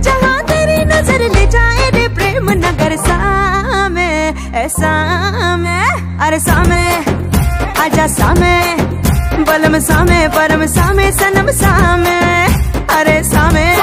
जहाँ तेरी नजर ले जाए रे प्रेम नगर सामे, ऐसा में अरे सामे आजा सामे, बलम सामे परम सामे सनम सामे, अरे सामे।